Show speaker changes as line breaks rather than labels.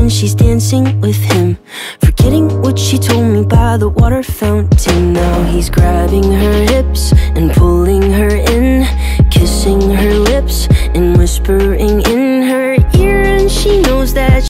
when she's dancing with him, forgetting what she told me by the water fountain. Now he's grabbing her hips and pulling her in, kissing her lips and whispering